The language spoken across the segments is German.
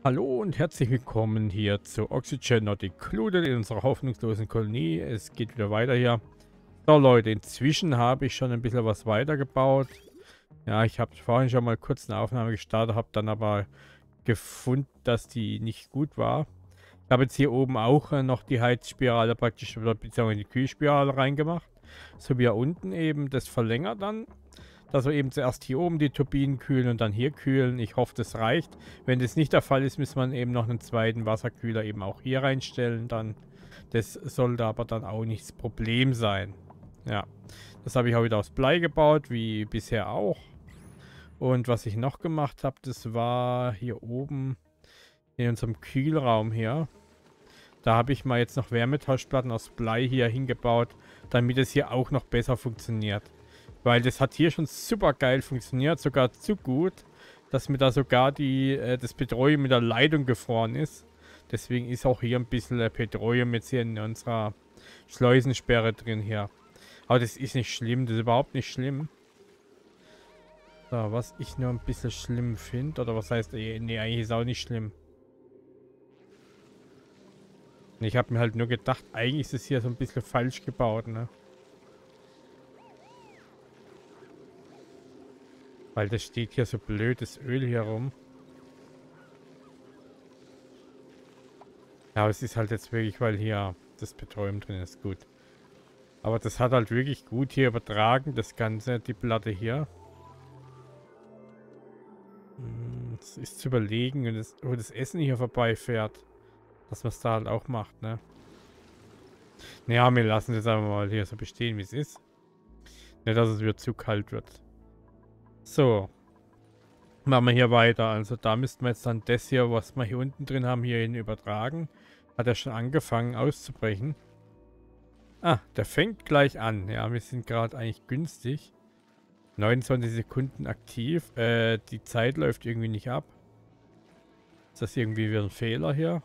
Hallo und herzlich willkommen hier zu Oxygen Not Included in unserer hoffnungslosen Kolonie. Es geht wieder weiter hier. So Leute, inzwischen habe ich schon ein bisschen was weitergebaut. Ja, ich habe vorhin schon mal kurz eine Aufnahme gestartet, habe dann aber gefunden, dass die nicht gut war. Ich habe jetzt hier oben auch noch die Heizspirale praktisch, oder beziehungsweise die Kühlspirale reingemacht. So wie hier unten eben das verlängert dann. Dass wir eben zuerst hier oben die Turbinen kühlen und dann hier kühlen. Ich hoffe, das reicht. Wenn das nicht der Fall ist, muss man eben noch einen zweiten Wasserkühler eben auch hier reinstellen. Dann, das sollte aber dann auch nicht das Problem sein. Ja, das habe ich auch wieder aus Blei gebaut, wie bisher auch. Und was ich noch gemacht habe, das war hier oben in unserem Kühlraum hier. Da habe ich mal jetzt noch Wärmetauschplatten aus Blei hier hingebaut, damit es hier auch noch besser funktioniert. Weil das hat hier schon super geil funktioniert, sogar zu gut, dass mir da sogar das Petroleum mit der Leitung gefroren ist. Deswegen ist auch hier ein bisschen Petroleum jetzt hier in unserer Schleusensperre drin hier. Aber das ist nicht schlimm, das ist überhaupt nicht schlimm. So, was ich nur ein bisschen schlimm finde, oder was heißt, nee, eigentlich ist auch nicht schlimm. Ich habe mir halt nur gedacht, eigentlich ist es hier so ein bisschen falsch gebaut, ne? Weil das steht hier so blödes Öl hier rum. Ja, aber es ist halt jetzt wirklich, weil hier das Petroleum drin ist, gut. Aber das hat halt wirklich gut hier übertragen, das Ganze, die Platte hier. Es ist zu überlegen, wo das Essen hier vorbeifährt, dass man es da halt auch macht, ne? Naja, wir lassen es jetzt einfach mal hier so bestehen, wie es ist. Nicht, dass es wieder zu kalt wird. So. Machen wir hier weiter. Also da müssten wir jetzt dann das hier, was wir hier unten drin haben, hierhin übertragen. Hat er schon angefangen auszubrechen. Ah, der fängt gleich an. Ja, wir sind gerade eigentlich günstig. 29 Sekunden aktiv. Die Zeit läuft irgendwie nicht ab. Ist das irgendwie wieder ein Fehler hier?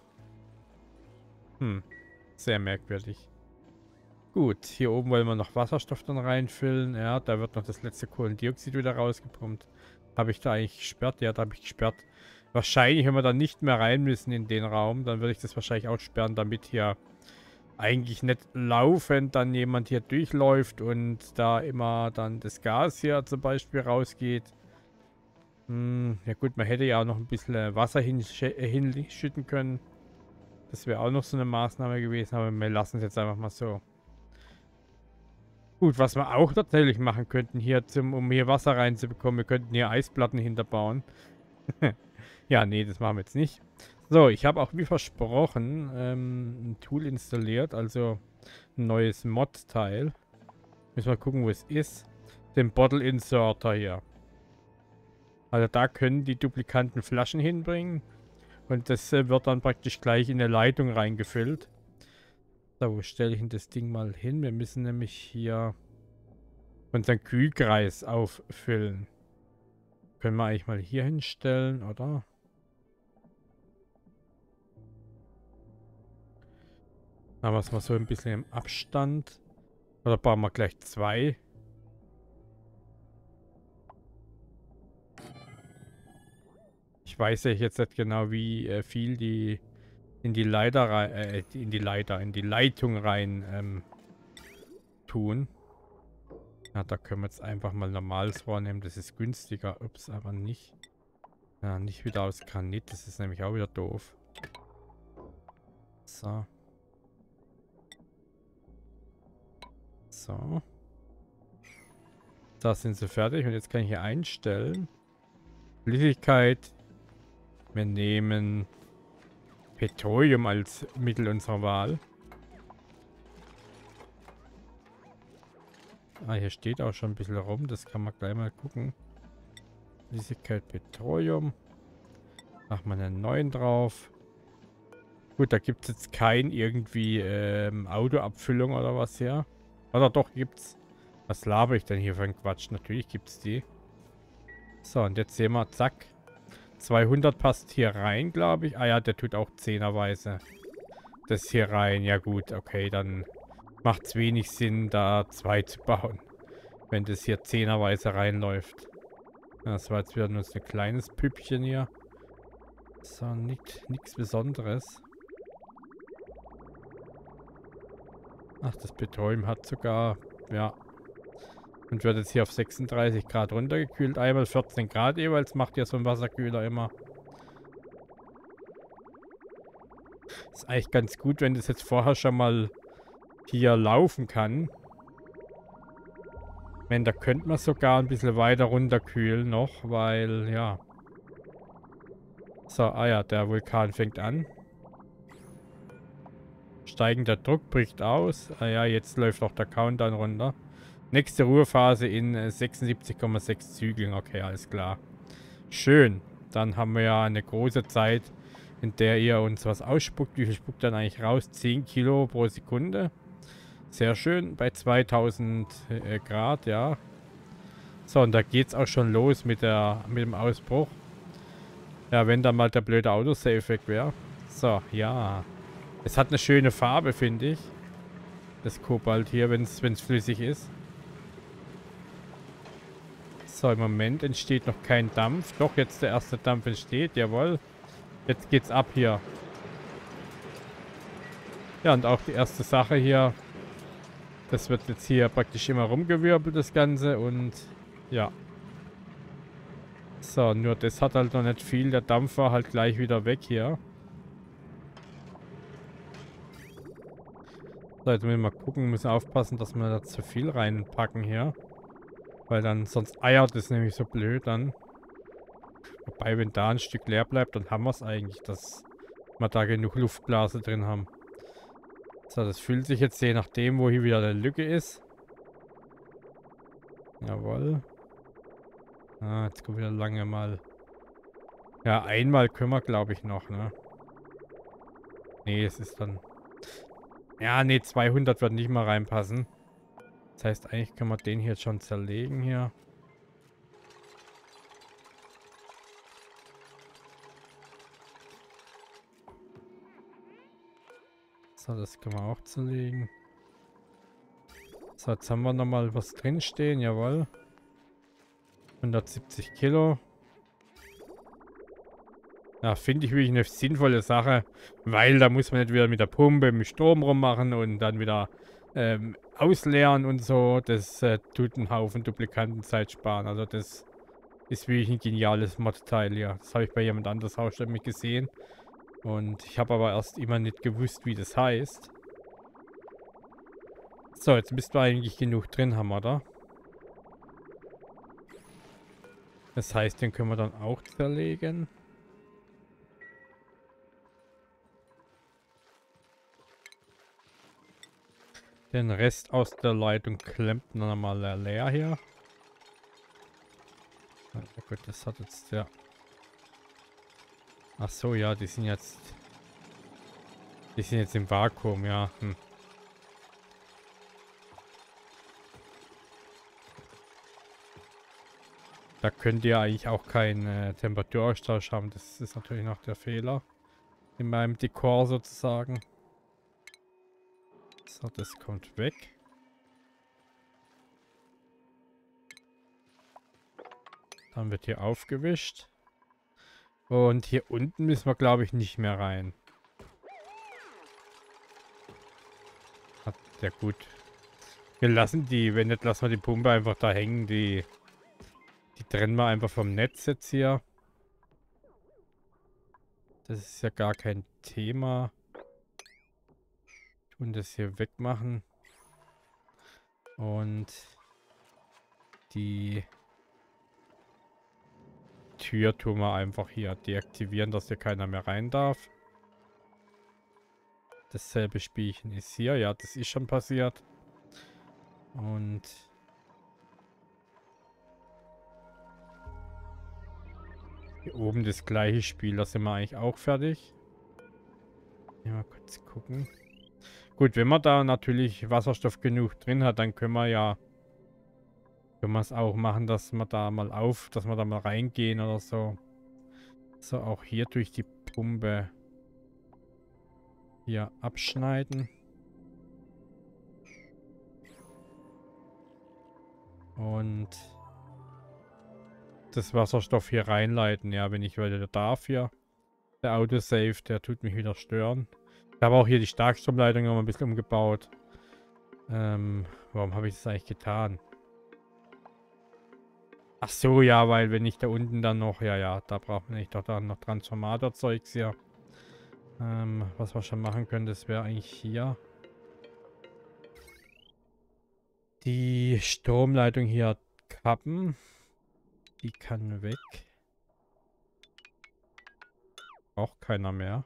Sehr merkwürdig. Gut, hier oben wollen wir noch Wasserstoff dann reinfüllen. Ja, da wird noch das letzte Kohlendioxid wieder rausgepumpt. Habe ich da eigentlich gesperrt? Ja, da habe ich gesperrt. Wahrscheinlich, wenn wir dann nicht mehr rein müssen in den Raum, dann würde ich das wahrscheinlich auch sperren, damit hier eigentlich nicht laufend dann jemand hier durchläuft und da immer dann das Gas hier zum Beispiel rausgeht. Ja gut, man hätte ja auch noch ein bisschen Wasser hinschütten können. Das wäre auch noch so eine Maßnahme gewesen, aber wir lassen es jetzt einfach mal so. Gut, was wir auch tatsächlich machen könnten hier, um hier Wasser reinzubekommen, wir könnten hier Eisplatten hinterbauen. Ja, nee, das machen wir jetzt nicht. So, ich habe auch wie versprochen ein Tool installiert, also ein neues Mod-Teil. Müssen wir gucken, wo es ist. Den Bottle Inserter hier. Also da können die duplikanten Flaschen hinbringen und das wird dann praktisch gleich in eine Leitung reingefüllt. So, wo stelle ich denn das Ding mal hin? Wir müssen nämlich hier unseren Kühlkreis auffüllen. Können wir eigentlich mal hier hinstellen, oder? Aber es mal so ein bisschen im Abstand. Oder bauen wir gleich zwei? Ich weiß ja jetzt nicht genau, wie viel die in die Leiter rein, in die Leitung rein tun. Ja, da können wir jetzt einfach mal normales Rohr nehmen. Das ist günstiger. Ups, aber nicht. Ja, nicht wieder aus Granit. Das ist nämlich auch wieder doof. So. So. Da sind sie fertig. Und jetzt kann ich hier einstellen. Flüssigkeit. Wir nehmen Petroleum als Mittel unserer Wahl. Ah, hier steht auch schon ein bisschen rum. Das kann man gleich mal gucken. Flüssigkeit Petroleum. Machen wir einen neuen drauf. Gut, da gibt es jetzt kein irgendwie Autoabfüllung oder was hier. Oder doch gibt's. Was laber ich denn hier für ein Quatsch? Natürlich gibt's die. So, und jetzt sehen wir, zack. 200 passt hier rein, glaube ich. Ah ja, der tut auch 10er-weise das hier rein. Ja gut, okay, dann macht es wenig Sinn, da 2 zu bauen. Wenn das hier 10er-weise reinläuft. Das war jetzt wieder nur so ein kleines Püppchen hier. So, nichts Besonderes. Ach, das Betäuben hat sogar, ja. Und wird jetzt hier auf 36 Grad runtergekühlt. Einmal 14 Grad jeweils macht ja so ein Wasserkühler immer. Ist eigentlich ganz gut, wenn das jetzt vorher schon mal hier laufen kann. Wenn, da könnte man sogar ein bisschen weiter runterkühlen noch, weil, ja. So, ah ja, der Vulkan fängt an. Steigender Druck bricht aus. Ah ja, jetzt läuft auch der Countdown runter. Nächste Ruhephase in 76,6 Zügeln. Okay, alles klar. Schön. Dann haben wir ja eine große Zeit, in der ihr uns was ausspuckt. Wie viel spuckt dann eigentlich raus? 10 Kilo pro Sekunde. Sehr schön. Bei 2000 Grad, ja. So, und da geht's auch schon los mit dem Ausbruch. Ja, wenn da mal der blöde Autosave weg wäre. So, ja. Es hat eine schöne Farbe, finde ich. Das Kobalt hier, wenn es flüssig ist. So, im Moment entsteht noch kein Dampf. Doch, jetzt der erste Dampf entsteht. Jawohl. Jetzt geht's ab hier. Ja, und auch die erste Sache hier. Das wird jetzt hier praktisch immer rumgewirbelt, das Ganze. Und ja. So, nur das hat halt noch nicht viel. Der Dampf war halt gleich wieder weg hier. So, jetzt müssen wir mal gucken. Müssen aufpassen, dass wir da zu viel reinpacken hier. Weil dann, sonst eiert es nämlich so blöd dann. Wobei, wenn da ein Stück leer bleibt, dann haben wir es eigentlich, dass wir da genug Luftblase drin haben. So, das füllt sich jetzt je nachdem, wo hier wieder eine Lücke ist. Jawohl. Ah, jetzt kommt wieder lange mal. Ja, einmal können wir, glaube ich, noch, ne? Nee, es ist dann... Ja, nee, 200 wird nicht mal reinpassen. Das heißt, eigentlich können wir den hier jetzt schon zerlegen hier. So, das können wir auch zerlegen. So, jetzt haben wir nochmal was drinstehen, jawohl. 170 Kilo. Ja, finde ich wirklich eine sinnvolle Sache, weil da muss man nicht wieder mit der Pumpe, mit Strom rummachen und dann wieder ausleeren und so. Das tut einen Haufen Duplikantenzeit sparen. Also das ist wirklich ein geniales Modteil hier. Das habe ich bei jemand anders auch schon mit gesehen. Und ich habe aber erst immer nicht gewusst, wie das heißt. So, jetzt müssten wir eigentlich genug drin haben, oder? Das heißt, den können wir dann auch zerlegen. Den Rest aus der Leitung klemmt nochmal leer hier. Na gut, das hat jetzt ja... Ach so, ja, die sind jetzt... Die sind jetzt im Vakuum, ja. Da könnt ihr eigentlich auch keinen Temperaturaustausch haben. Das ist natürlich noch der Fehler. In meinem Dekor sozusagen. So, das kommt weg. Dann wird hier aufgewischt. Und hier unten müssen wir, glaube ich, nicht mehr rein. Ja gut. Wir lassen die, wenn nicht, lassen wir die Pumpe einfach da hängen. Die trennen wir einfach vom Netz jetzt hier. Das ist ja gar kein Thema. Und das hier wegmachen. Und die Tür tun wir einfach hier deaktivieren, dass hier keiner mehr rein darf. Dasselbe Spielchen ist hier. Ja, das ist schon passiert. Und hier oben das gleiche Spiel. Da sind wir eigentlich auch fertig. Mal kurz gucken. Gut, wenn man da natürlich Wasserstoff genug drin hat, dann können wir es auch machen, dass wir da mal reingehen oder so. So, auch hier durch die Pumpe hier abschneiden. Und das Wasserstoff hier reinleiten, ja, wenn ich wieder darf hier. Der Autosave, der tut mich wieder stören. Ich habe auch hier die Starkstromleitung noch mal ein bisschen umgebaut. Warum habe ich das eigentlich getan? Ach so, ja, weil wenn ich da unten dann noch... Ja, da braucht man nicht doch dann noch Transformator-Zeugs hier. Was wir schon machen können, das wäre eigentlich hier. Die Stromleitung hier kappen. Die kann weg. Braucht keiner mehr.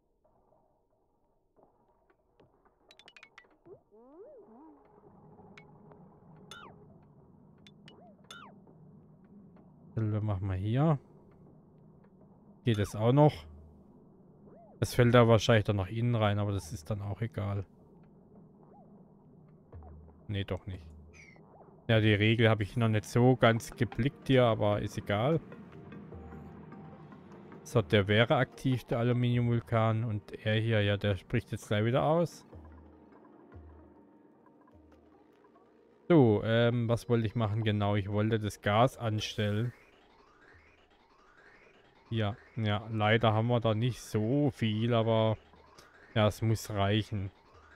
Das machen wir hier. Geht es auch noch. Es fällt da wahrscheinlich dann nach innen rein, aber das ist dann auch egal. Nee, doch nicht. Ja, die Regel habe ich noch nicht so ganz geblickt hier, aber ist egal. So, der wäre aktiv, der Aluminiumvulkan. Und er hier, ja, der spricht jetzt gleich wieder aus. So, was wollte ich machen? Genau, ich wollte das Gas anstellen. Ja, leider haben wir da nicht so viel, aber ja, es muss reichen.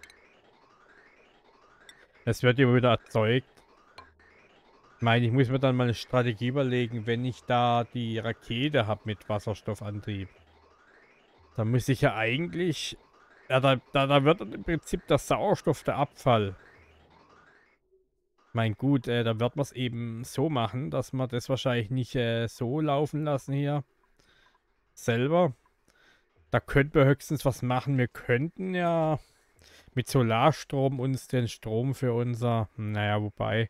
Es wird immer wieder erzeugt. Ich meine, ich muss mir dann mal eine Strategie überlegen, wenn ich da die Rakete habe mit Wasserstoffantrieb. Dann muss ich ja eigentlich... Ja, da wird dann im Prinzip der Sauerstoff der Abfall. Mein gut, da wird man es eben so machen, dass wir das wahrscheinlich nicht so laufen lassen hier. Selber. Da könnten wir höchstens was machen. Wir könnten ja mit Solarstrom uns den Strom für unser... Naja, wobei...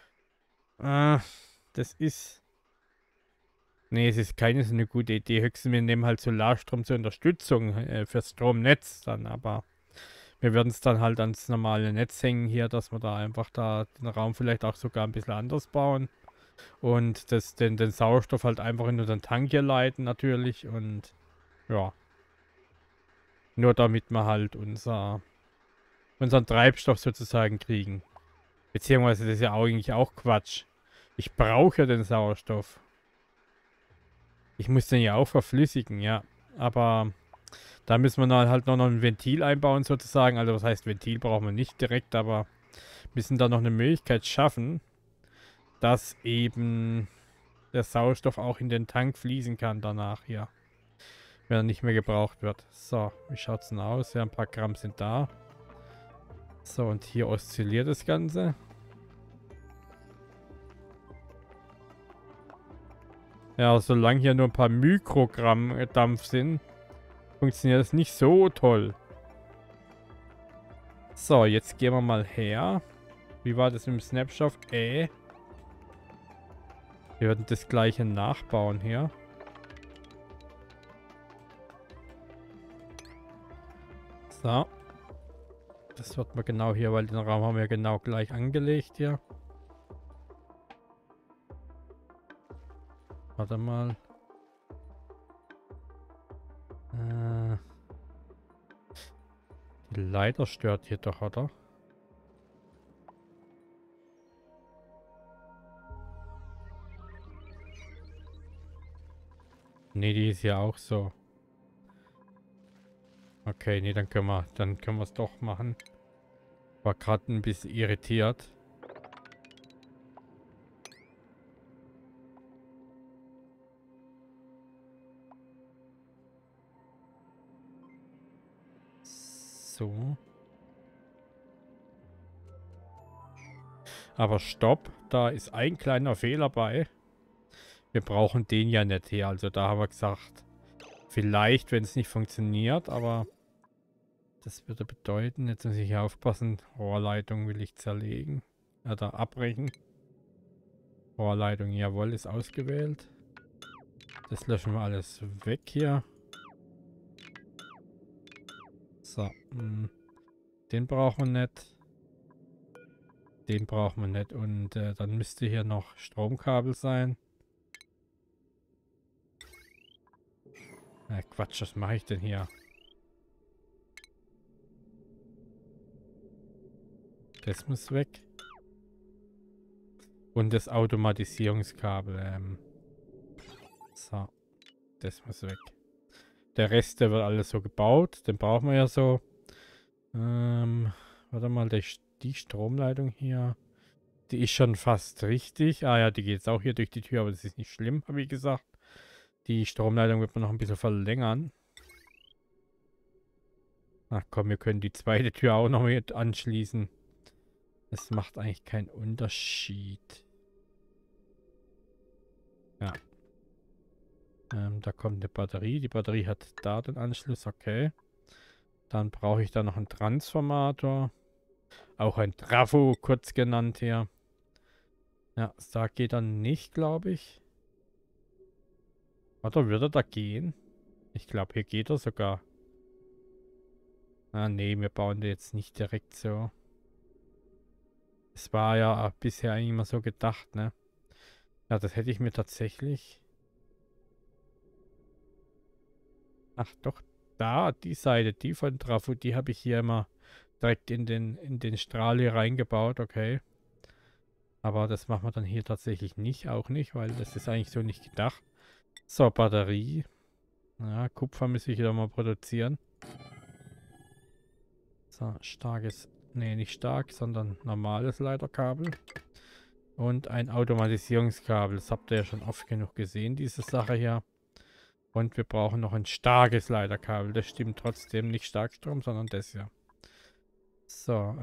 das ist... Nee, es ist keine so eine gute Idee. Höchstens wir nehmen halt Solarstrom zur Unterstützung fürs Stromnetz dann, aber wir würden es dann halt ans normale Netz hängen hier, dass wir da einfach da den Raum vielleicht auch sogar ein bisschen anders bauen und den Sauerstoff halt einfach in unseren Tank hier leiten natürlich und ja, nur damit wir halt unseren Treibstoff sozusagen kriegen. Beziehungsweise das ist ja eigentlich auch Quatsch. Ich brauche ja den Sauerstoff. Ich muss den ja auch verflüssigen, ja. Aber da müssen wir dann halt noch ein Ventil einbauen sozusagen. Also was heißt Ventil brauchen wir nicht direkt, aber müssen da noch eine Möglichkeit schaffen, dass eben der Sauerstoff auch in den Tank fließen kann danach, ja. Wenn er nicht mehr gebraucht wird. So, wie schaut es denn aus? Ja, ein paar Gramm sind da. So, und hier oszilliert das Ganze. Ja, solange hier nur ein paar Mikrogramm Dampf sind, funktioniert das nicht so toll. So, jetzt gehen wir mal her. Wie war das mit dem Snapshot? Wir werden das gleiche nachbauen hier. So. Das wird man genau hier, weil den Raum haben wir genau gleich angelegt hier. Warte mal. Die Leiter stört hier doch, oder? Nee, die ist ja auch so. Okay, nee, dann können wir es doch machen. War gerade ein bisschen irritiert. So. Aber stopp, da ist ein kleiner Fehler bei. Wir brauchen den ja nicht her. Also da haben wir gesagt, vielleicht, wenn es nicht funktioniert, aber das würde bedeuten, jetzt muss ich aufpassen, Rohrleitung will ich zerlegen. Oder abbrechen. Rohrleitung, jawohl, ist ausgewählt. Das löschen wir alles weg hier. So, den brauchen wir nicht. Den brauchen wir nicht. Und dann müsste hier noch Stromkabel sein. Quatsch, was mache ich denn hier? Das muss weg. Und das Automatisierungskabel. So, das muss weg. Der Rest, der wird alles so gebaut. Den brauchen wir ja so. Warte mal, die Stromleitung hier. Die ist schon fast richtig. Ah ja, die geht jetzt auch hier durch die Tür, aber das ist nicht schlimm, habe ich gesagt. Die Stromleitung wird man noch ein bisschen verlängern. Ach komm, wir können die zweite Tür auch noch mit anschließen. Das macht eigentlich keinen Unterschied. Ja. Da kommt eine Batterie. Die Batterie hat da den Anschluss. Okay. Dann brauche ich da noch einen Transformator. Auch ein Trafo, kurz genannt hier. Ja, da geht er nicht, glaube ich. Oder würde er da gehen? Ich glaube, hier geht er sogar. Ah, nee, wir bauen den jetzt nicht direkt so. Es war ja bisher eigentlich immer so gedacht, ne? Ja, das hätte ich mir tatsächlich... Ach doch, da, die Seite, die von Trafo, die habe ich hier immer direkt in den Strahl hier reingebaut, okay. Aber das machen wir dann hier tatsächlich nicht, auch nicht, weil das ist eigentlich so nicht gedacht. So, Batterie. Ja, Kupfer muss ich wieder mal produzieren. So, starkes, nee, nicht stark, sondern normales Leiterkabel. Und ein Automatisierungskabel. Das habt ihr ja schon oft genug gesehen, diese Sache hier. Und wir brauchen noch ein starkes Leiterkabel. Das stimmt trotzdem, nicht Starkstrom, sondern das hier. So,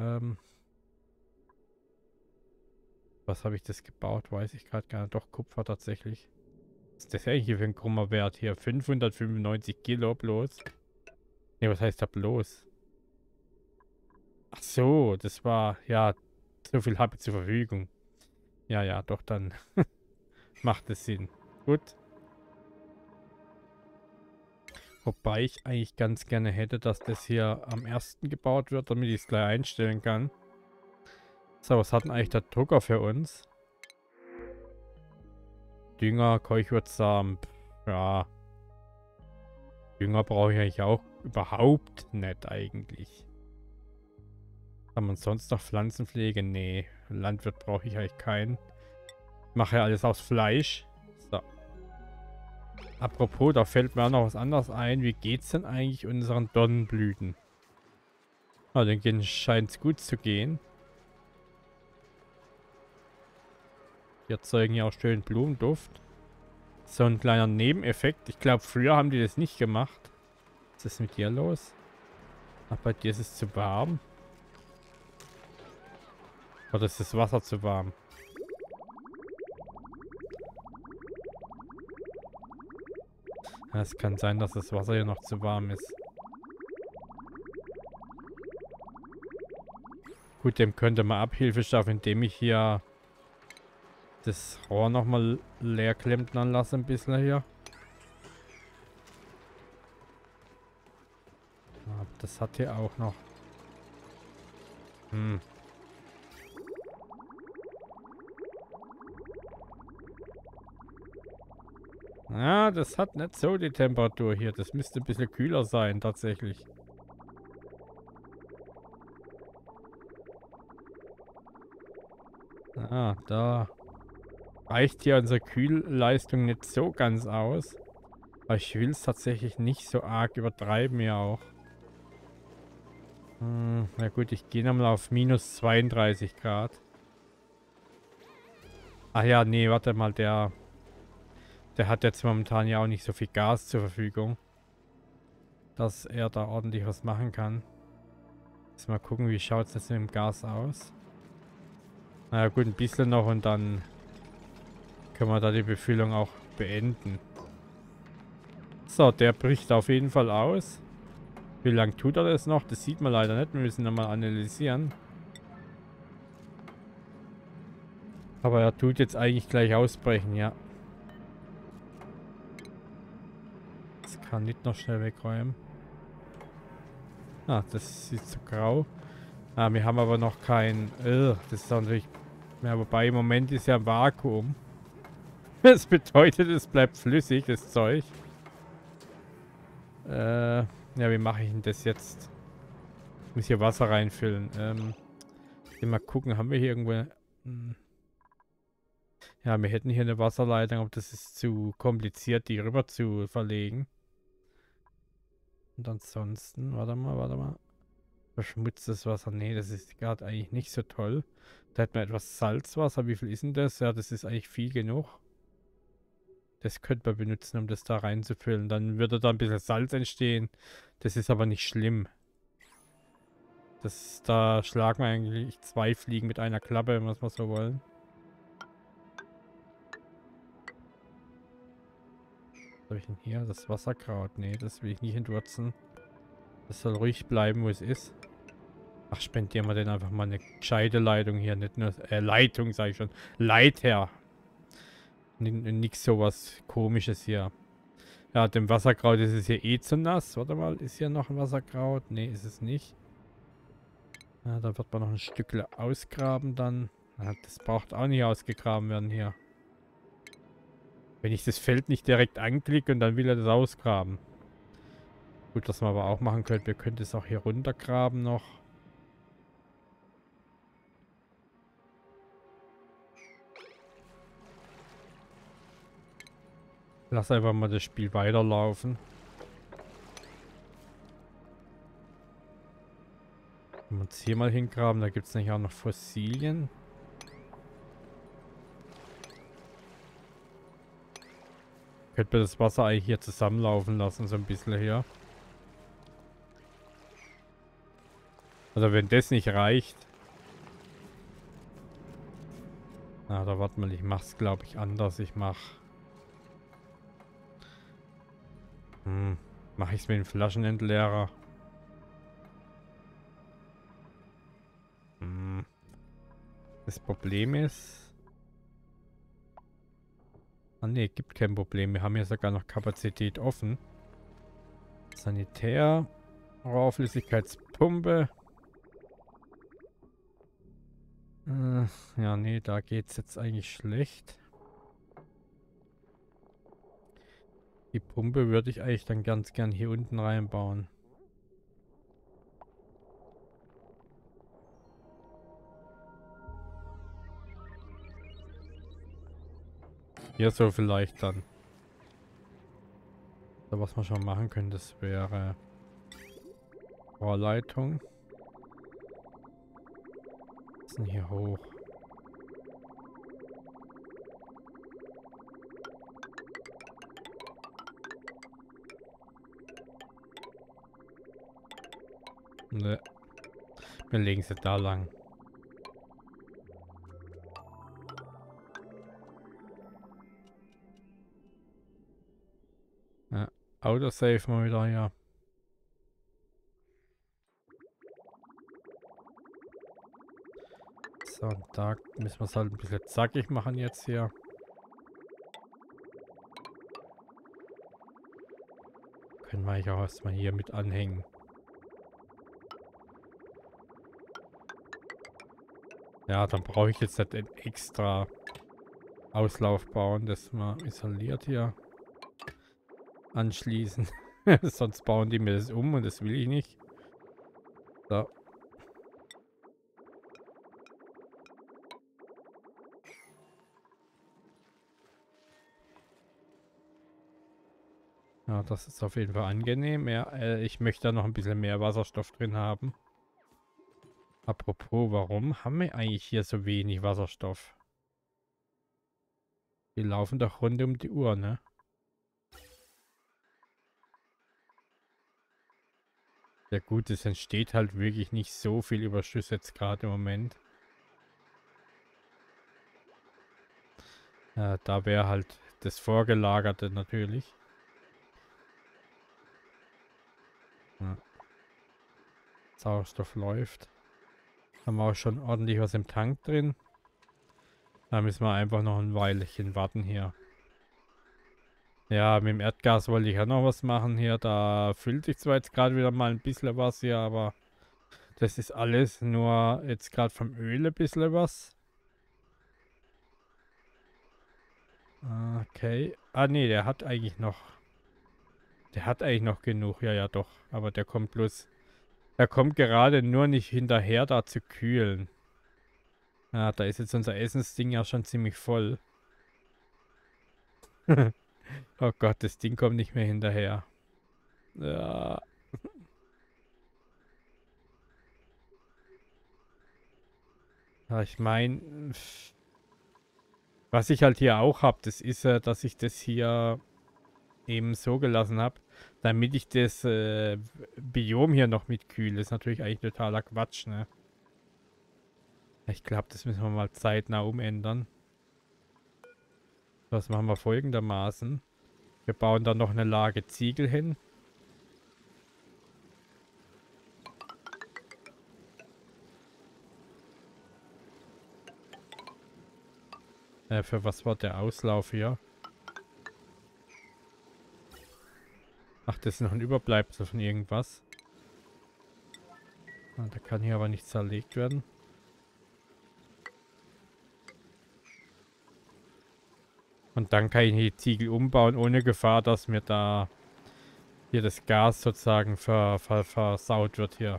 was habe ich das gebaut? Weiß ich gerade gar nicht. Doch, Kupfer tatsächlich. Was ist das eigentlich für ein krummer Wert hier? 595 Kilo bloß. Ne, was heißt da bloß? Ach so, das war, ja, so viel habe ich zur Verfügung. Ja, ja, doch, dann macht es Sinn. Gut. Wobei ich eigentlich ganz gerne hätte, dass das hier am ersten gebaut wird, damit ich es gleich einstellen kann. So, was hat denn eigentlich der Drucker für uns? Dünger, Keuchwurzsamen. Ja. Dünger brauche ich eigentlich auch überhaupt nicht eigentlich. Haben wir sonst noch Pflanzenpflege? Nee. Landwirt brauche ich eigentlich keinen. Mache ja alles aus Fleisch. So. Apropos, da fällt mir auch noch was anderes ein. Wie geht's denn eigentlich unseren Dornenblüten? Ah, denen scheint es gut zu gehen. Die erzeugen ja auch schön Blumenduft. So ein kleiner Nebeneffekt. Ich glaube, früher haben die das nicht gemacht. Was ist mit dir los? Ach, bei dir ist es zu warm. Oder ist das Wasser zu warm? Ja, es kann sein, dass das Wasser hier noch zu warm ist. Gut, dem könnte man Abhilfe schaffen, indem ich hier das Rohr nochmal leer klempnern lasse ein bisschen hier. Aber das hat hier auch noch. Ja, das hat nicht so die Temperatur hier. Das müsste ein bisschen kühler sein, tatsächlich. Ah, da reicht hier unsere Kühlleistung nicht so ganz aus. Aber ich will es tatsächlich nicht so arg übertreiben ja auch. Na gut, ich gehe nochmal auf minus 32 Grad. Ach ja, nee, warte mal, der hat jetzt momentan ja auch nicht so viel Gas zur Verfügung, dass er da ordentlich was machen kann. Jetzt mal gucken, wie schaut es jetzt mit dem Gas aus. Naja gut, ein bisschen noch und dann können wir da die Befüllung auch beenden. So, der bricht auf jeden Fall aus. Wie lange tut er das noch? Das sieht man leider nicht. Wir müssen nochmal analysieren. Aber er tut jetzt eigentlich gleich ausbrechen, ja. Das kann nicht noch schnell wegräumen. Ah, das ist zu grau. Ah, wir haben aber noch kein... das ist natürlich... Ja, wobei im Moment ist ja ein Vakuum. Das bedeutet, es bleibt flüssig, das Zeug. Ja, wie mache ich denn das jetzt? Ich muss hier Wasser reinfüllen. Mal gucken, haben wir hier irgendwo... Ja, wir hätten hier eine Wasserleitung, aber das ist zu kompliziert, die rüber zu verlegen. Und ansonsten, warte mal. Verschmutztes Wasser. Nee, das ist gerade eigentlich nicht so toll. Da hätten wir etwas Salzwasser. Wie viel ist denn das? Ja, das ist eigentlich viel genug. Das könnte man benutzen, um das da reinzufüllen. Dann würde da ein bisschen Salz entstehen. Das ist aber nicht schlimm. Da schlagen wir eigentlich zwei Fliegen mit einer Klappe, wenn wir es mal so wollen. Was habe ich denn hier? Das Wasserkraut. Nee, das will ich nicht entwurzeln. Das soll ruhig bleiben, wo es ist. Ach, spendieren wir denn einfach mal eine gescheite Leitung hier. Nicht nur, Leitung, sage ich schon. Leiter. Nix sowas Komisches hier. Ja, dem Wasserkraut ist es hier eh zu nass. Warte mal, ist hier noch ein Wasserkraut? Nee, ist es nicht. Ja, da wird man noch ein Stück ausgraben dann. Ja, das braucht auch nicht ausgegraben werden hier. Wenn ich das Feld nicht direkt anklicke und dann will er das ausgraben. Gut, was man aber auch machen könnte, wir könnten es auch hier runtergraben noch. Lass einfach mal das Spiel weiterlaufen. Wenn wir uns hier mal hingraben, da gibt es nämlich auch noch Fossilien. Könnte man das Wasser eigentlich hier zusammenlaufen lassen, so ein bisschen hier. Also wenn das nicht reicht. Na, da warte mal, ich mach's glaube ich anders. Mache ich es mit dem Flaschenentleerer. Das Problem ist... Ah ne, gibt kein Problem. Wir haben ja sogar noch Kapazität offen. Sanitär. Rohrflüssigkeitspumpe. Ja, nee, da geht's jetzt eigentlich schlecht. Die Pumpe würde ich eigentlich dann ganz gern hier unten reinbauen. Hier so vielleicht dann. So, was wir schon machen können, das wäre Rohrleitung. Was ist denn hier hoch? Ne. Wir legen sie da lang. Ja, Autosave mal wieder hier. So, da müssen wir es halt ein bisschen zackig machen jetzt hier. Können wir eigentlich auch erstmal hier mit anhängen. Ja, dann brauche ich jetzt nicht einen extra Auslauf bauen, das mal isoliert hier anschließen. Sonst bauen die mir das um und das will ich nicht. So. Ja, das ist auf jeden Fall angenehm. Ja, ich möchte da noch ein bisschen mehr Wasserstoff drin haben. Apropos, warum haben wir eigentlich hier so wenig Wasserstoff? Die laufen doch rund um die Uhr, ne? Ja gut, es entsteht halt wirklich nicht so viel Überschuss jetzt gerade im Moment. Da wäre halt das Vorgelagerte natürlich. Ja. Sauerstoff läuft. Haben wir auch schon ordentlich was im Tank drin. Da müssen wir einfach noch ein Weilchen warten hier. Ja, mit dem Erdgas wollte ich ja noch was machen hier. Da füllt sich zwar jetzt gerade wieder mal ein bisschen was hier, aber das ist alles nur jetzt gerade vom Öl ein bisschen was. Okay. Ah, nee, der hat eigentlich noch... Der hat eigentlich noch genug. Ja, ja, doch. Aber der kommt bloß... Der kommt gerade nur nicht hinterher, da zu kühlen. Ja, da ist jetzt unser Essensding ja schon ziemlich voll. Oh Gott, das Ding kommt nicht mehr hinterher. Ja. Ja, ich meine, was ich halt hier auch habe, das ist ja, dass ich das hier eben so gelassen habe, damit ich das Biom hier noch mitkühle. Das ist natürlich eigentlich totaler Quatsch, ne? Ich glaube, das müssen wir mal zeitnah umändern. Das machen wir folgendermaßen. Wir bauen dann noch eine Lage Ziegel hin. Für was war der Auslauf hier? Ach, das ist noch ein Überbleibsel von irgendwas. Ah, da kann hier aber nicht zerlegt werden. Und dann kann ich die Ziegel umbauen, ohne Gefahr, dass mir da hier das Gas sozusagen versaut wird hier.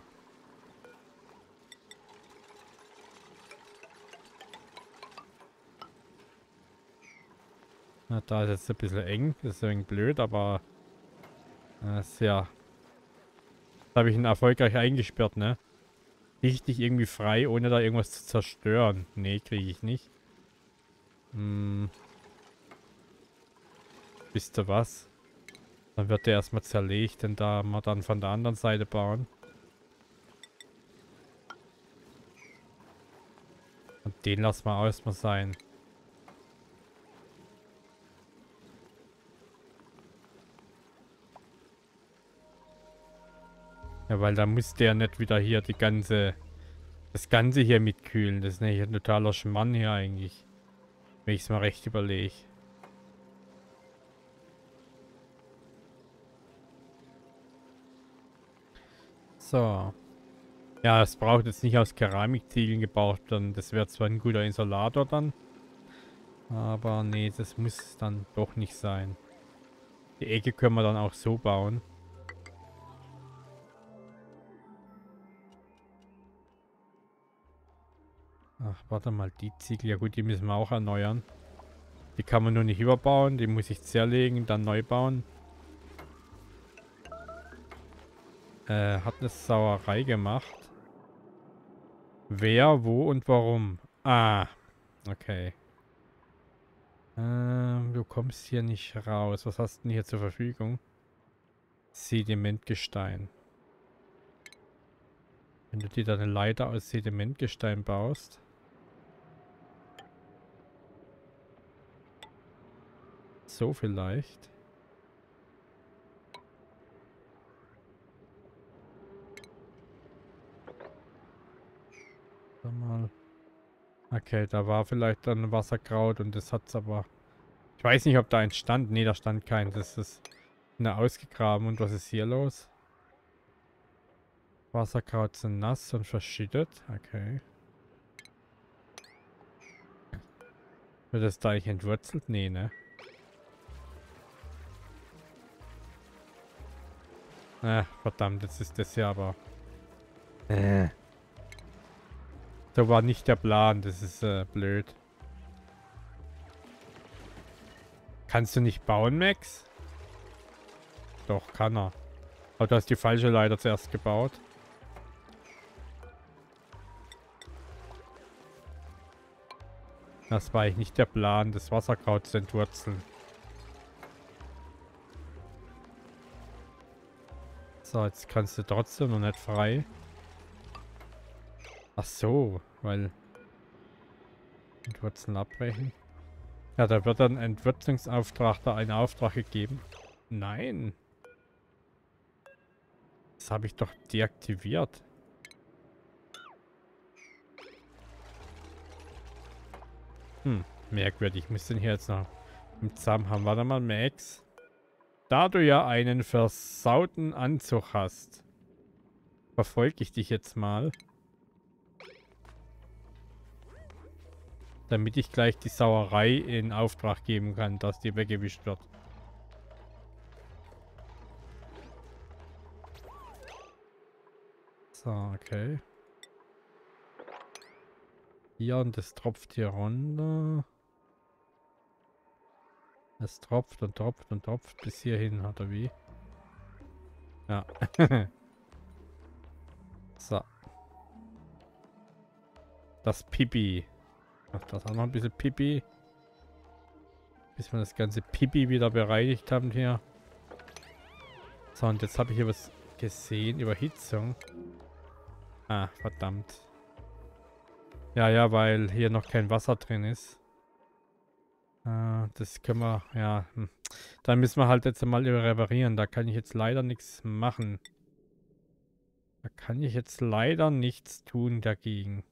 Na, da ist jetzt ein bisschen eng. Das ist ein wenig blöd, aber ist ja. Da habe ich ihn erfolgreich eingesperrt, ne? Richtig irgendwie frei, ohne da irgendwas zu zerstören. Nee, kriege ich nicht. Hm. Wisst ihr was? Dann wird der erstmal zerlegt, denn da wir dann von der anderen Seite bauen. Und den lassen wir erstmal sein. Ja, weil da muss der nicht wieder hier das Ganze hier mitkühlen. Das ist nämlich ein totaler Schmarrn hier eigentlich. Wenn ich es mal recht überlege. So. Ja, es braucht jetzt nicht aus Keramikziegeln gebaut werden. Das wäre zwar ein guter Isolator dann. Aber nee, das muss dann doch nicht sein. Die Ecke können wir dann auch so bauen. Ach, warte mal, die Ziegel. Ja gut, die müssen wir auch erneuern. Die kann man nur nicht überbauen. Die muss ich zerlegen, dann neu bauen. Hat eine Sauerei gemacht. Wer, wo und warum? Ah, okay. Du kommst hier nicht raus. Was hast du denn hier zur Verfügung? Sedimentgestein. Wenn du dir da eine Leiter aus Sedimentgestein baust. So vielleicht. Sag mal. Okay, da war vielleicht dann Wasserkraut und das hat's aber... Ich weiß nicht, ob da eins stand. Nee, da stand kein. Das ist ausgegraben. Und was ist hier los? Wasserkraut sind nass und verschüttet. Okay. Wird das da eigentlich entwurzelt? Nee, ne? Verdammt, jetzt ist das ja aber... So war nicht der Plan. Das ist blöd. Kannst du nicht bauen, Max? Doch, kann er. Aber du hast die falsche Leiter zuerst gebaut. Das war eigentlich nicht der Plan, das Wasserkraut zu entwurzeln. So, jetzt kannst du trotzdem noch nicht frei. Ach so, weil... Entwurzeln abbrechen. Ja, da wird dann Entwurzlungsauftrag da einen Auftrag gegeben. Nein. Das habe ich doch deaktiviert. Merkwürdig. Ich muss den hier jetzt noch im Zaum haben. Warte mal, Max. Da du ja einen versauten Anzug hast, verfolge ich dich jetzt mal. Damit ich gleich die Sauerei in Auftrag geben kann, dass die weggewischt wird. So, okay. Hier und das tropft hier runter. Es tropft und tropft und tropft bis hierhin, hat er wie. Ja. So. Das Pipi. Ach, das auch noch ein bisschen Pipi. Bis wir das ganze Pipi wieder bereinigt haben hier. So, und jetzt habe ich hier was gesehen. Überhitzung. Ah, verdammt. Ja, ja, weil hier noch kein Wasser drin ist. Das können wir, ja. Dann müssen wir halt jetzt mal reparieren. Da kann ich jetzt leider nichts machen. Da kann ich jetzt leider nichts tun dagegen.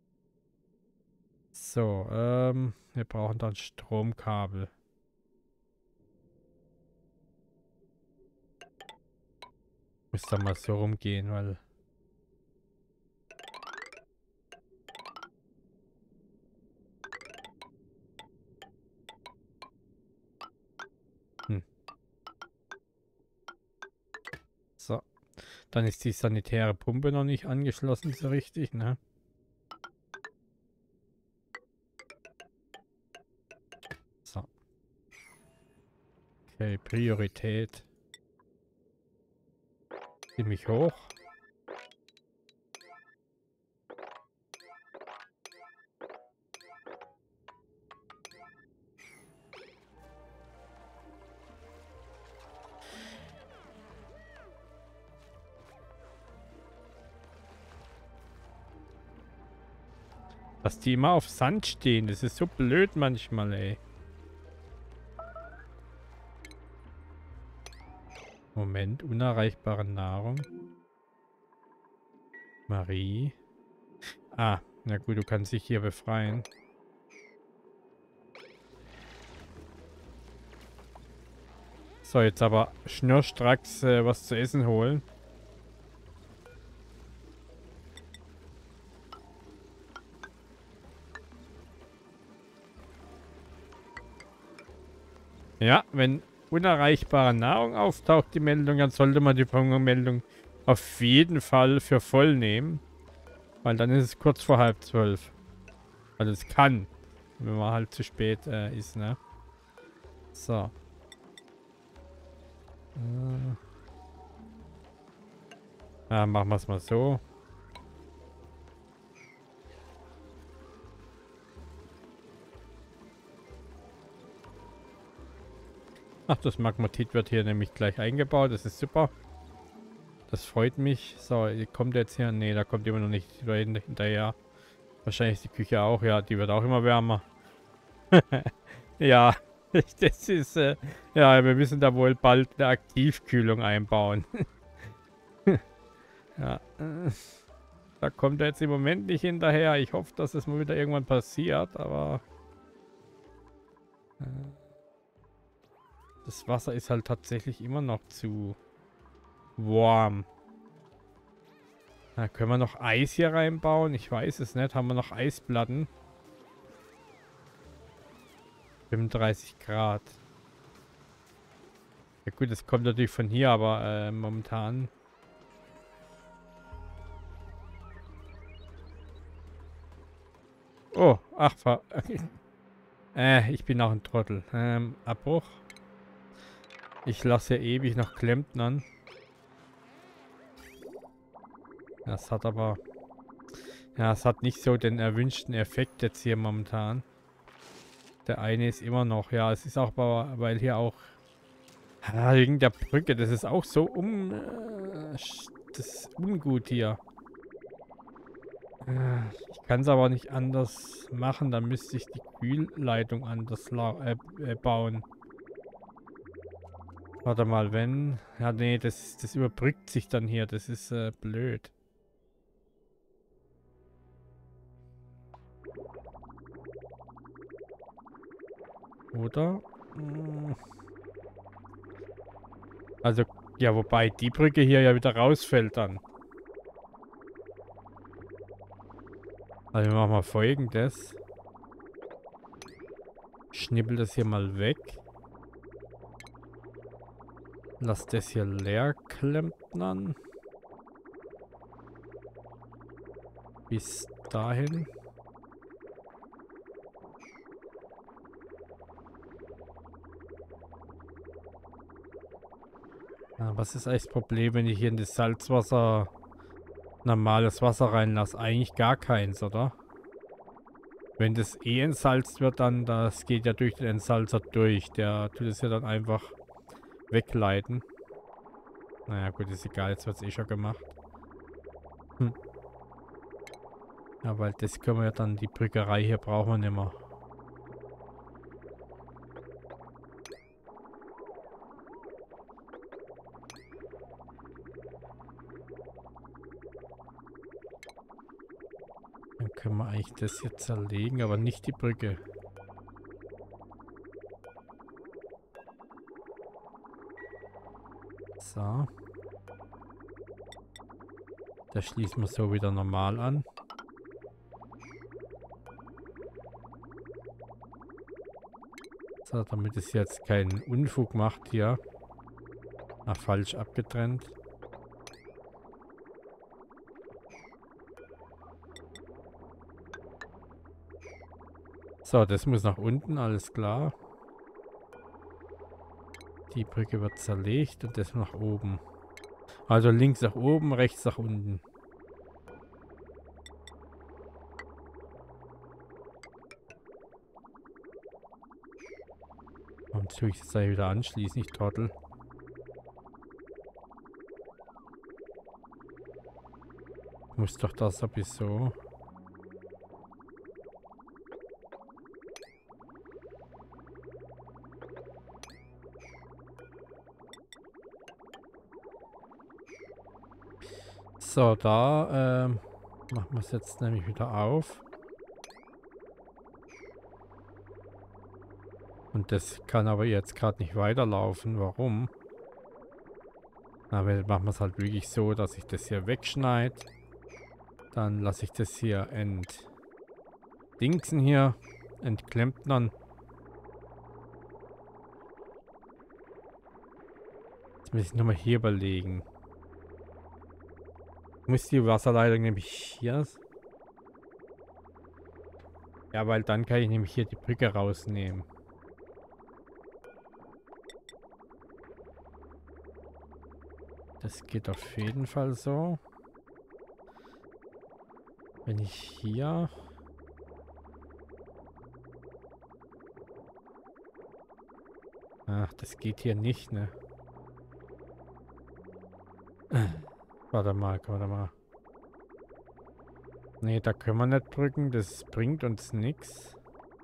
So, wir brauchen dann Stromkabel. Muss da mal so rumgehen, weil... So. Dann ist die sanitäre Pumpe noch nicht angeschlossen, so richtig, ne? So. Okay, Priorität. Ziemlich hoch. Dass die immer auf Sand stehen, das ist so blöd manchmal, ey. Moment, unerreichbare Nahrung. Marie. Ah, na gut, du kannst dich hier befreien. So, jetzt aber schnurstracks was zu essen holen. Ja, wenn unerreichbare Nahrung auftaucht, die Meldung, dann sollte man die Hungermeldung auf jeden Fall für voll nehmen. Weil dann ist es kurz vor 11:30. Also es kann, wenn man halt zu spät ist, ne? So. Ja, machen wir es mal so. Ach, das Magmatit wird hier nämlich gleich eingebaut. Das ist super. Das freut mich. So, kommt jetzt hier? Ne, da kommt immer noch nicht hinterher. Wahrscheinlich die Küche auch. Ja, die wird auch immer wärmer. Ja, das ist... ja, wir müssen da wohl bald eine Aktivkühlung einbauen. Ja, da kommt er jetzt im Moment nicht hinterher. Ich hoffe, dass es mal wieder irgendwann passiert, aber... das Wasser ist halt tatsächlich immer noch zu warm. Na, können wir noch Eis hier reinbauen? Ich weiß es nicht. Haben wir noch Eisplatten? 35 Grad. Ja gut, das kommt natürlich von hier, aber momentan... Oh, ach, ich bin auch ein Trottel. Abbruch. Ich lasse ja ewig noch Klempnern. Das hat aber... ja, es hat nicht so den erwünschten Effekt jetzt hier momentan. Der eine ist immer noch... ja, es ist auch, weil hier auch... wegen der Brücke, das ist auch so das ist ungut hier. Ich kann es aber nicht anders machen, dann müsste ich die Kühlleitung anders bauen. Warte mal, wenn... ja, nee, das überbrückt sich dann hier. Das ist blöd. Oder? Also, ja, wobei die Brücke hier ja wieder rausfällt dann. Also, wir machen mal Folgendes. Schnippel das hier mal weg. Lass das hier leer klempnern. Bis dahin. Ja, was ist eigentlich das Problem, wenn ich hier in das Salzwasser normales Wasser reinlasse? Eigentlich gar keins, oder? Wenn das eh entsalzt wird, dann, das geht ja durch den Entsalzer durch. Der tut es ja dann einfach wegleiten. Naja, gut, ist egal, jetzt wird es eh schon gemacht. Hm. Ja, weil das können wir ja dann, die Brückerei hier brauchen wir nicht mehr. Dann können wir eigentlich das hier zerlegen, aber nicht die Brücke. So. Das schließen wir so wieder normal an. So, damit es jetzt keinen Unfug macht hier. Ah, falsch abgetrennt. So, das muss nach unten, alles klar. Die Brücke wird zerlegt und das nach oben. Also links nach oben, rechts nach unten. Und tue ich das da wieder anschließen, ich Trottel. Muss doch das sowieso. So, da machen wir es jetzt nämlich wieder auf. Und das kann aber jetzt gerade nicht weiterlaufen. Warum? Aber dann machen wir es halt wirklich so, dass ich das hier wegschneide. Dann lasse ich das hier entdingsen hier. Entklempnern. Jetzt muss ich nochmal hier überlegen. Ich muss die Wasserleitung nämlich hier... Ja, weil dann kann ich nämlich hier die Brücke rausnehmen. Das geht auf jeden Fall so. Wenn ich hier... Ach, das geht hier nicht, ne? Warte mal, warte mal. Ne, da können wir nicht drücken. Das bringt uns nichts.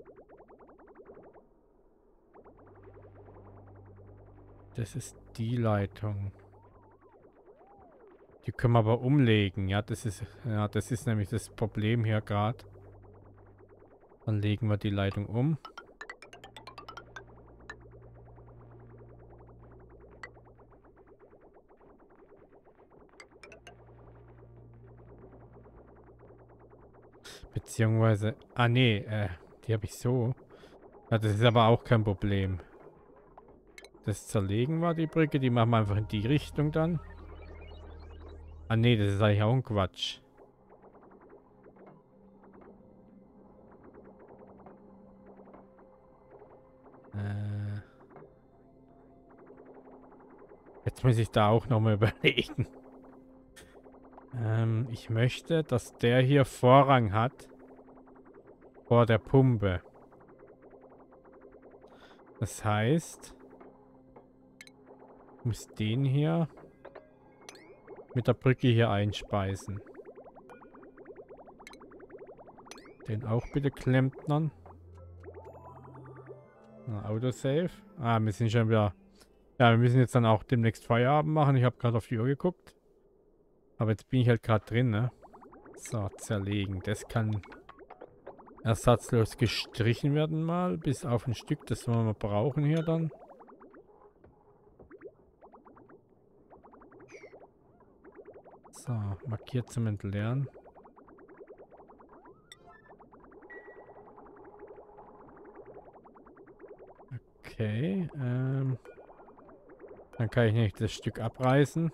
Das ist die Leitung. Die können wir aber umlegen. Ja, das ist nämlich das Problem hier gerade. Dann legen wir die Leitung um. Beziehungsweise... Ah, nee, die habe ich so. Ja, das ist aber auch kein Problem. Das zerlegen wir, die Brücke. Die machen wir einfach in die Richtung dann. Ah, nee, das ist eigentlich auch ein Quatsch. Jetzt muss ich da auch nochmal überlegen. Ich möchte, dass der hier Vorrang hat. Vor der Pumpe. Das heißt, ich muss den hier mit der Brücke hier einspeisen. Den auch bitte klempnern. Autosave. Ah, wir sind schon wieder... Ja, wir müssen jetzt dann auch demnächst Feierabend machen. Ich habe gerade auf die Uhr geguckt. Aber jetzt bin ich halt gerade drin, ne? So, zerlegen. Das kann ersatzlos gestrichen werden mal. Bis auf ein Stück, das wir mal brauchen hier dann. So, markiert zum Entleeren. Okay, dann kann ich nicht das Stück abreißen.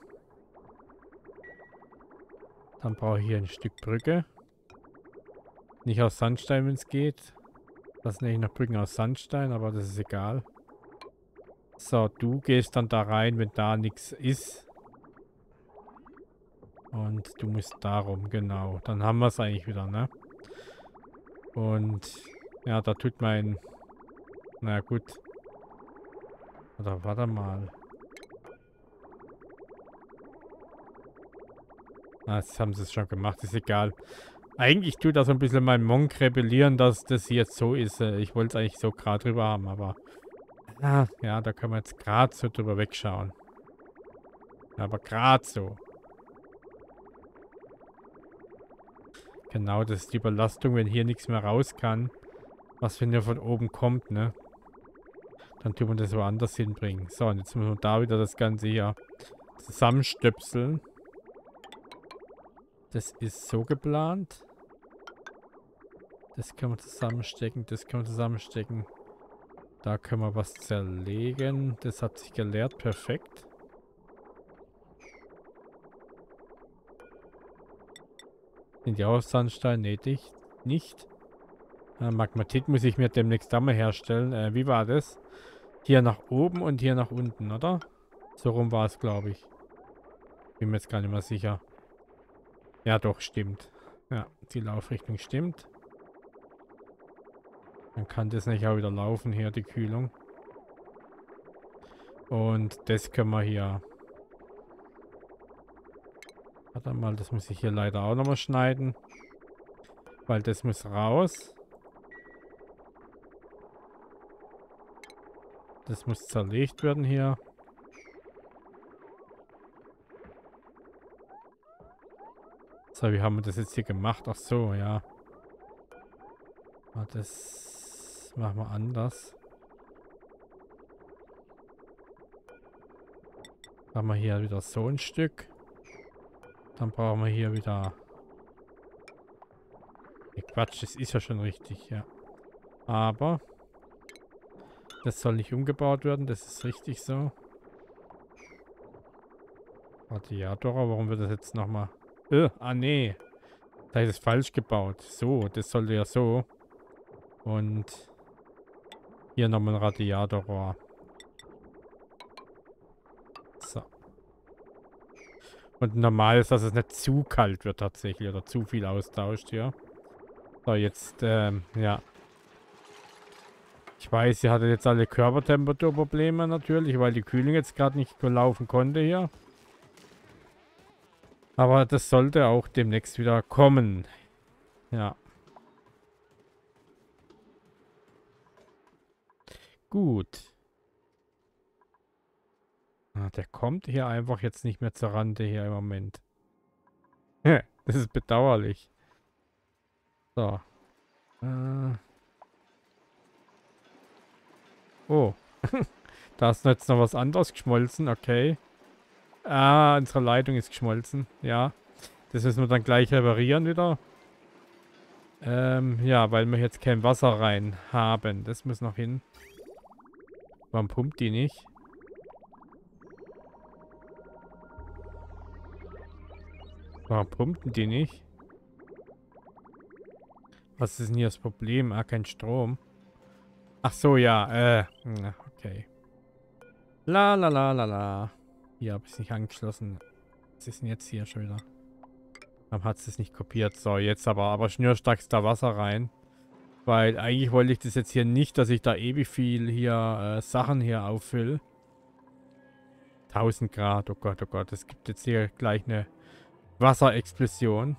Dann brauche ich hier ein Stück Brücke. Nicht aus Sandstein, wenn es geht. Das nenne ich noch Brücken aus Sandstein, aber das ist egal. So, du gehst dann da rein, wenn da nichts ist. Und du musst darum, genau. Dann haben wir es eigentlich wieder, ne? Und ja, da tut mein... Na gut. Oder warte mal. Ah, jetzt haben sie es schon gemacht, ist egal. Eigentlich tut da so ein bisschen mein Monk rebellieren, dass das jetzt so ist. Ich wollte es eigentlich so gerade drüber haben, aber... Ah, ja, da können wir jetzt gerade so drüber wegschauen. Aber gerade so. Genau, das ist die Überlastung, wenn hier nichts mehr raus kann. Was, wenn der von oben kommt, ne? Dann tun wir das woanders hinbringen. So, und jetzt müssen wir da wieder das Ganze hier zusammenstöpseln. Das ist so geplant. Das können wir zusammenstecken, das können wir zusammenstecken. Da können wir was zerlegen. Das hat sich geleert, perfekt. Sind die auch Sandstein? Nee, nicht. Magmatit muss ich mir demnächst da mal herstellen. Wie war das? Hier nach oben und hier nach unten, oder? So rum war es, glaube ich. Bin mir jetzt gar nicht mehr sicher. Ja, doch, stimmt. Ja, die Laufrichtung stimmt. Dann kann das nicht auch wieder laufen hier, die Kühlung. Und das können wir hier... Warte mal, das muss ich hier leider auch nochmal schneiden. Weil das muss raus. Das muss zerlegt werden hier. So, wie haben wir das jetzt hier gemacht? Ach so, ja. Das machen wir anders. Machen wir hier wieder so ein Stück. Dann brauchen wir hier wieder... Nee, Quatsch, das ist ja schon richtig, ja. Aber... Das soll nicht umgebaut werden, das ist richtig so. Radiator, warum wird das jetzt nochmal... nee. Da ist es falsch gebaut. So, das sollte ja so. Und... Hier nochmal ein Radiatorrohr. So. Und normal ist, dass es nicht zu kalt wird tatsächlich. Oder zu viel austauscht, ja. So, jetzt, ja. Ich weiß, sie hatte jetzt alle Körpertemperaturprobleme natürlich, weil die Kühlung jetzt gerade nicht laufen konnte hier. Aber das sollte auch demnächst wieder kommen. Ja. Gut. Ah, der kommt hier einfach jetzt nicht mehr zur Rande hier im Moment. Das ist bedauerlich. So. Oh. Da ist jetzt noch was anderes geschmolzen. Okay. Ah, unsere Leitung ist geschmolzen. Ja. Das müssen wir dann gleich reparieren wieder. Ja, weil wir jetzt kein Wasser rein haben. Das muss noch hin. Warum pumpt die nicht? Warum pumpten die nicht? Was ist denn hier das Problem? Ah, kein Strom. Ach so, ja, okay. La la la la la. Hier habe ich es nicht angeschlossen. Was ist denn jetzt hier schon wieder? Warum hat es nicht kopiert? So, jetzt aber schnürstark da Wasser rein. Weil eigentlich wollte ich das jetzt hier nicht, dass ich da ewig viel hier Sachen hier auffülle. 1000 Grad, oh Gott, oh Gott. Es gibt jetzt hier gleich eine Wasserexplosion.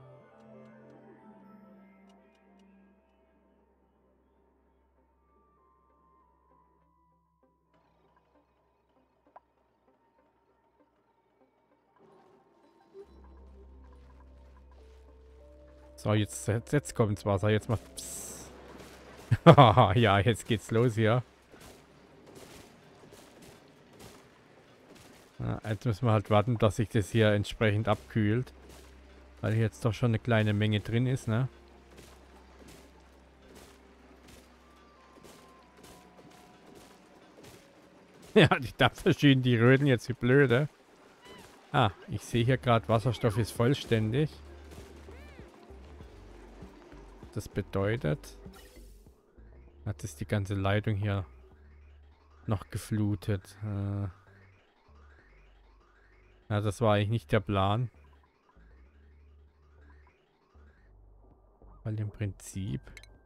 So, jetzt kommt das Wasser. Jetzt macht... Ja, jetzt geht's los hier. Ja, jetzt müssen wir halt warten, dass sich das hier entsprechend abkühlt. Weil hier jetzt doch schon eine kleine Menge drin ist, ne? Ja, die Dampfmaschinen, die röden jetzt wie blöde. Ah, ich sehe hier gerade, Wasserstoff ist vollständig. Das bedeutet, hat es die ganze Leitung hier noch geflutet. Ja, das war eigentlich nicht der Plan. Weil im Prinzip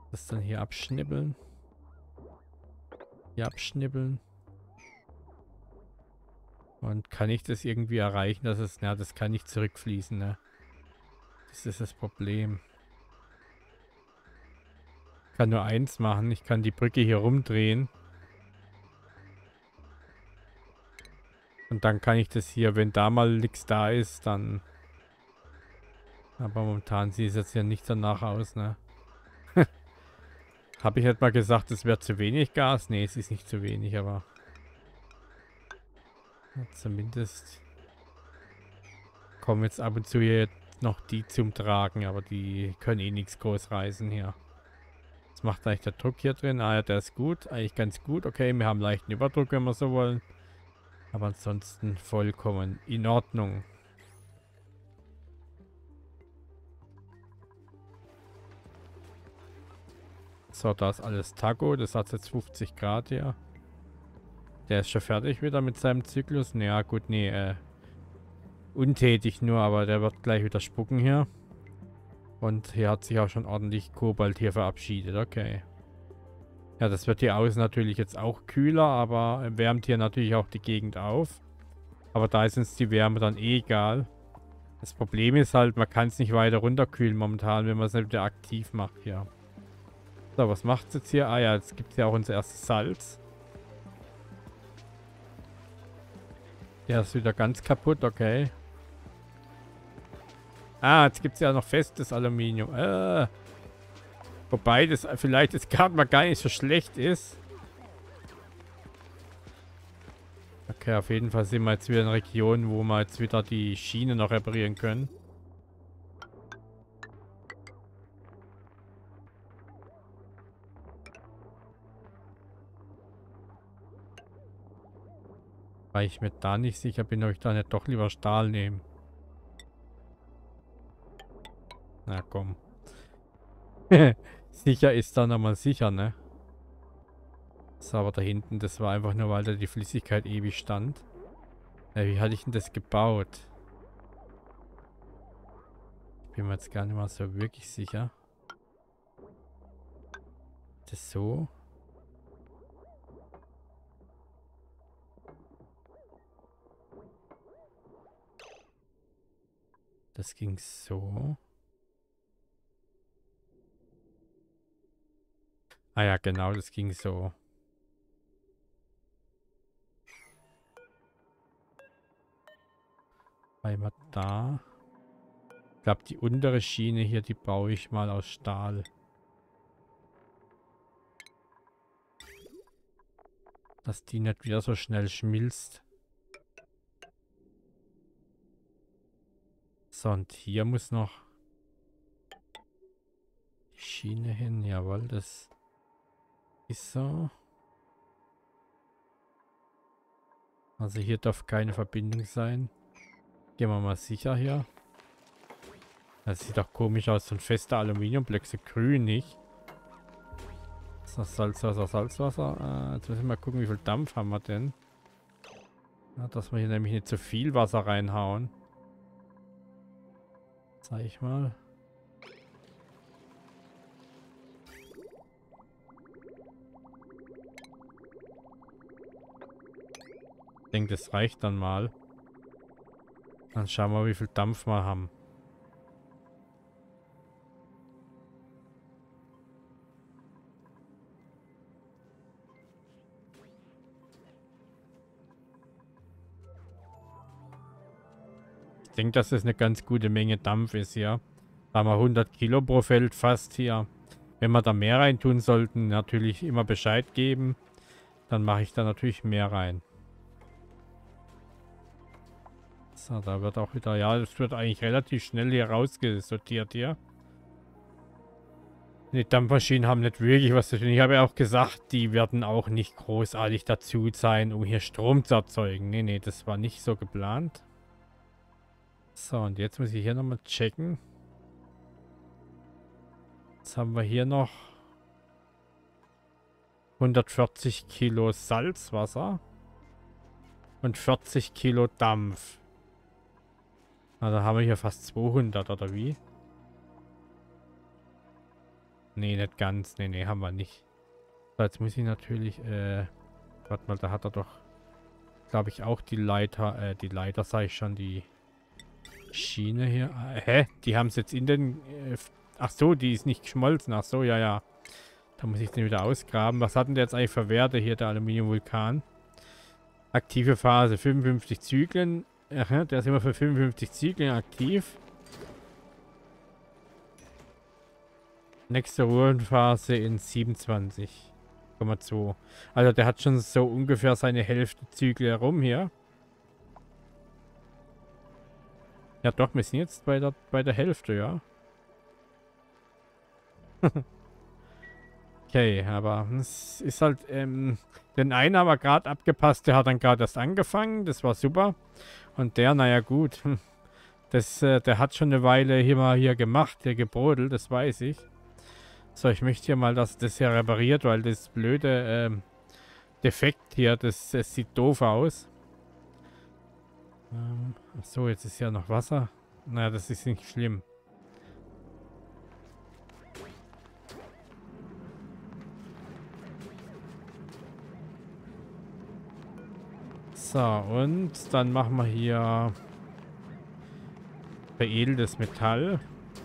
Das dann hier abschnippeln. Hier abschnippeln. Und kann ich das irgendwie erreichen, dass es... Na, das kann nicht zurückfließen, ne? Das ist das Problem. Ich kann nur eins machen. Ich kann die Brücke hier rumdrehen. Und dann kann ich das hier, wenn da mal nichts da ist, dann... Aber momentan sieht es jetzt ja nicht danach aus, ne? Habe ich halt mal gesagt, es wäre zu wenig Gas? Ne, es ist nicht zu wenig, aber... Ja, zumindest... kommen jetzt ab und zu hier noch die zum Tragen, aber die können eh nichts groß reißen hier. Was macht eigentlich der Druck hier drin? Ah ja, der ist gut. Eigentlich ganz gut. Okay, wir haben leichten Überdruck, wenn wir so wollen. Aber ansonsten vollkommen in Ordnung. So, da ist alles Taco. Das hat jetzt 50 Grad hier. Der ist schon fertig wieder mit seinem Zyklus. Naja, gut, nee, untätig nur, aber der wird gleich wieder spucken hier. Und hier hat sich auch schon ordentlich Kobalt hier verabschiedet. Okay. Ja, das wird hier außen natürlich jetzt auch kühler, aber wärmt hier natürlich auch die Gegend auf. Aber da ist uns die Wärme dann eh egal. Das Problem ist halt, man kann es nicht weiter runterkühlen momentan, wenn man es nicht wieder aktiv macht hier. So, was macht es jetzt hier? Ah ja, jetzt gibt es ja auch unser erstes Salz. Der ist wieder ganz kaputt, okay. Ah, jetzt gibt es ja noch festes Aluminium. Wobei das vielleicht jetzt gerade mal gar nicht so schlecht ist. Okay, auf jeden Fall sind wir jetzt wieder in Regionen, wo wir jetzt wieder die Schiene noch reparieren können. Weil ich mir da nicht sicher bin, ob ich da nicht doch lieber Stahl nehme. Na komm. Sicher ist dann einmal sicher, ne? So, aber da hinten, das war einfach nur, weil da die Flüssigkeit ewig stand. Wie hatte ich denn das gebaut? Ich bin mir jetzt gar nicht mal so wirklich sicher. Das so? Das ging so. Ah ja, genau, das ging so. Einmal da. Ich glaube, die untere Schiene hier, die baue ich mal aus Stahl. Dass die nicht wieder so schnell schmilzt. So, und hier muss noch die Schiene hin. Jawohl, das ist so. Also hier darf keine Verbindung sein. Gehen wir mal sicher hier. Das sieht doch komisch aus, so ein fester Aluminiumblock, so grün nicht. So, Salzwasser, Salzwasser. Jetzt müssen wir mal gucken, wie viel Dampf haben wir denn. Ja, dass wir hier nämlich nicht zu viel Wasser reinhauen. Zeig ich mal. Ich denke, das reicht dann mal. Dann schauen wir, wie viel Dampf wir haben. Ich denke, dass das eine ganz gute Menge Dampf ist hier. Da haben wir 100 Kilo pro Feld fast hier. Wenn wir da mehr rein tun sollten, natürlich immer Bescheid geben. Dann mache ich da natürlich mehr rein. So, da wird auch wieder... Ja, das wird eigentlich relativ schnell hier rausgesortiert hier. Die Dampfmaschinen haben nicht wirklich was zu tun. Ich habe ja auch gesagt, die werden auch nicht großartig dazu sein, um hier Strom zu erzeugen. Nee, nee, das war nicht so geplant. So, und jetzt muss ich hier nochmal checken. Jetzt haben wir hier noch 140 Kilo Salzwasser und 40 Kilo Dampf. Na, da haben wir hier fast 200, oder wie? Nee, nicht ganz. Nee, nee, haben wir nicht. So, jetzt muss ich natürlich, warte mal, da hat er doch, glaube ich, auch die Leiter, sage ich schon, die Schiene hier. Hä? Die haben es jetzt in den, ach so, die ist nicht geschmolzen. Ach so, ja, ja. Da muss ich den wieder ausgraben. Was hat denn der jetzt eigentlich für Werte hier, der Aluminiumvulkan? Aktive Phase, 55 Zyklen. Aha, der ist immer für 55 Zyklen aktiv. Nächste Ruhephase in 27,2. Also der hat schon so ungefähr seine Hälfte Zyklen herum hier. Ja doch, wir sind jetzt bei der Hälfte, ja. Okay, aber es ist halt, den einen haben wir gerade abgepasst, der hat dann gerade erst angefangen, das war super. Und der, naja gut, der hat schon eine Weile hier gemacht, der gebrodelt, das weiß ich. So, ich möchte hier mal, dass das hier repariert, weil das blöde, Defekt hier, das sieht doof aus. Achso, jetzt ist ja noch Wasser. Naja, das ist nicht schlimm. So, und dann machen wir hier veredeltes Metall.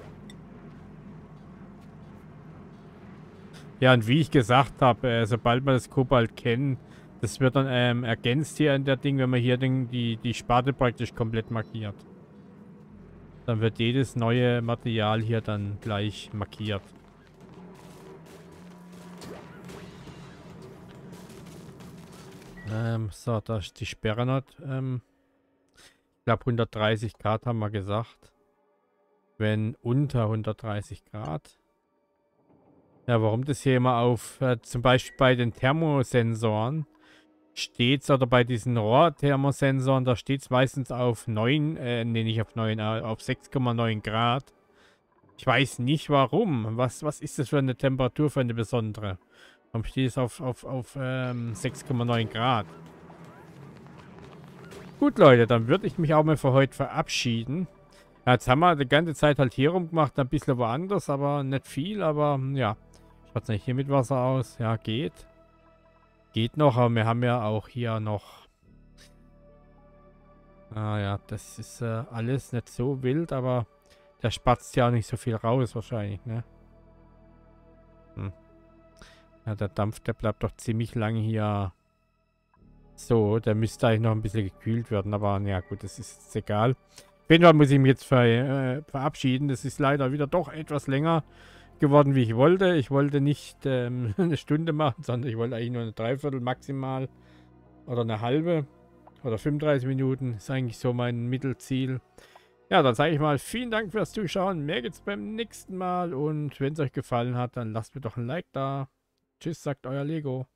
Ja, und wie ich gesagt habe, sobald wir das Kobalt kennen, das wird dann ergänzt hier in der Ding, wenn man hier die Sparte praktisch komplett markiert. Dann wird jedes neue Material hier dann gleich markiert. So, da ist die Sperre noch. Ich glaube 130 Grad haben wir gesagt. Wenn unter 130 Grad. Ja, warum das hier immer auf, zum Beispiel bei den Thermosensoren steht's, oder bei diesen Rohrthermosensoren, da steht es meistens auf 9, nee, nicht auf 9, auf 6,9 Grad. Ich weiß nicht warum. Was ist das für eine Temperatur, für eine besondere? Warum steht es auf 6,9 Grad? Gut, Leute, dann würde ich mich auch mal für heute verabschieden. Ja, jetzt haben wir die ganze Zeit halt hier rumgemacht, ein bisschen woanders, aber nicht viel, aber ja. Schaut nicht hier mit Wasser aus? Ja, geht. Geht noch, aber wir haben ja auch hier noch... Ah ja, das ist alles nicht so wild, aber der spatzt ja auch nicht so viel raus wahrscheinlich, ne? Hm. Ja, der Dampf, der bleibt doch ziemlich lang hier. So, der müsste eigentlich noch ein bisschen gekühlt werden, aber ja gut, das ist jetzt egal. Auf jeden Fall muss ich mich jetzt verabschieden. Das ist leider wieder doch etwas länger geworden, wie ich wollte. Ich wollte nicht eine Stunde machen, sondern ich wollte eigentlich nur eine Dreiviertel maximal. Oder eine halbe. Oder 35 Minuten. Ist eigentlich so mein Mittelziel. Ja, dann sage ich mal vielen Dank fürs Zuschauen. Mehr geht's beim nächsten Mal. Und wenn es euch gefallen hat, dann lasst mir doch ein Like da. Tschüss, sagt euer Lego.